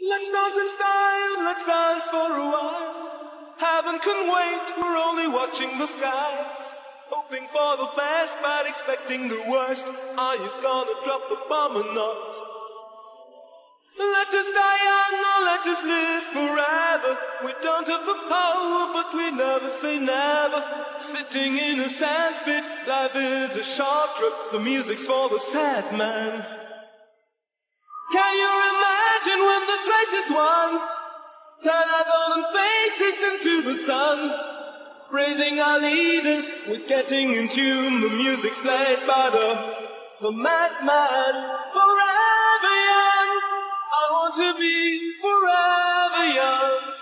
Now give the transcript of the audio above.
Let's dance in style, let's dance for a while. Heaven can wait, we're only watching the skies. Hoping for the best, but expecting the worst. Are you gonna drop the bomb or not? Let us die young or let us live forever. We don't have the power, but we never say never. Sitting in a sandpit, life is a short trip. The music's for the sad man. Can you imagine when this race is won? Turn our golden faces into the sun. Praising our leaders, we're getting in tune. The music's played by the madman. Forever young, I want to be forever young.